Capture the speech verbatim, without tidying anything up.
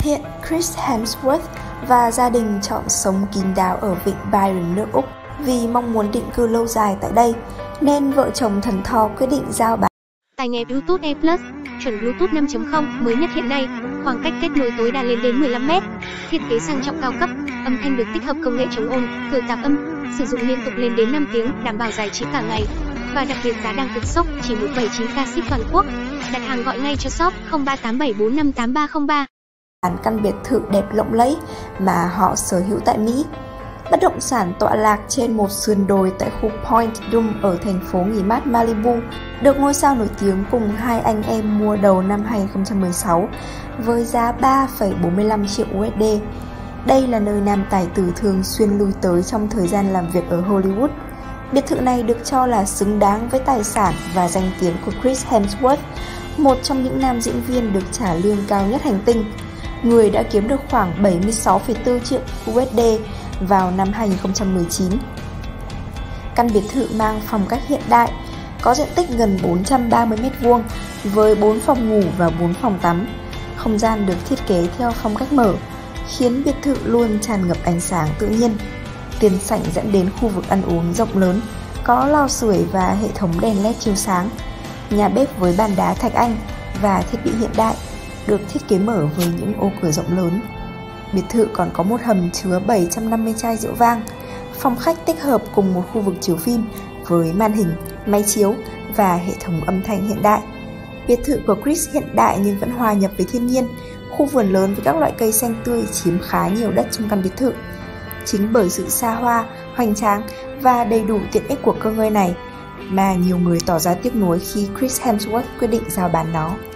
Hiện Chris Hemsworth và gia đình chọn sống kín đáo ở vịnh Byron, nước Úc vì mong muốn định cư lâu dài tại đây, nên vợ chồng thần Thor quyết định giao bán tai nghe Bluetooth A plus, chuẩn Bluetooth năm chấm không mới nhất hiện nay, khoảng cách kết nối tối đa lên đến mười lăm mét, thiết kế sang trọng cao cấp, âm thanh được tích hợp công nghệ chống ồn, khử tạp âm, sử dụng liên tục lên đến năm tiếng, đảm bảo giải trí cả ngày. Và đặc biệt giá đang cực sốc, chỉ một trăm bảy mươi chín k ship toàn quốc. Đặt hàng gọi ngay cho shop không ba tám bảy bốn năm tám ba không ba. căn biệt thự đẹp lộng lẫy mà họ sở hữu tại Mỹ. Bất động sản tọa lạc trên một sườn đồi tại khu Point Dume ở thành phố nghỉ mát Malibu, được ngôi sao nổi tiếng cùng hai anh em mua đầu năm hai nghìn không trăm mười sáu với giá ba phẩy bốn mươi lăm triệu u ét đê. Đây là nơi nam tài tử thường xuyên lui tới trong thời gian làm việc ở Hollywood. Biệt thự này được cho là xứng đáng với tài sản và danh tiếng của Chris Hemsworth, một trong những nam diễn viên được trả lương cao nhất hành tinh. Người đã kiếm được khoảng bảy mươi sáu phẩy bốn triệu u ét đê vào năm hai nghìn không trăm mười chín. Căn biệt thự mang phong cách hiện đại, có diện tích gần bốn trăm ba mươi mét vuông với bốn phòng ngủ và bốn phòng tắm. Không gian được thiết kế theo phong cách mở, khiến biệt thự luôn tràn ngập ánh sáng tự nhiên. Tiền sảnh dẫn đến khu vực ăn uống rộng lớn, có lò sưởi và hệ thống đèn led chiếu sáng. Nhà bếp với bàn đá thạch anh và thiết bị hiện đại, được thiết kế mở với những ô cửa rộng lớn. Biệt thự còn có một hầm chứa bảy trăm năm mươi chai rượu vang, phòng khách tích hợp cùng một khu vực chiếu phim với màn hình, máy chiếu và hệ thống âm thanh hiện đại. Biệt thự của Chris hiện đại nhưng vẫn hòa nhập với thiên nhiên, khu vườn lớn với các loại cây xanh tươi chiếm khá nhiều đất trong căn biệt thự. Chính bởi sự xa hoa, hoành tráng và đầy đủ tiện ích của cơ ngơi này mà nhiều người tỏ ra tiếc nuối khi Chris Hemsworth quyết định giao bán nó.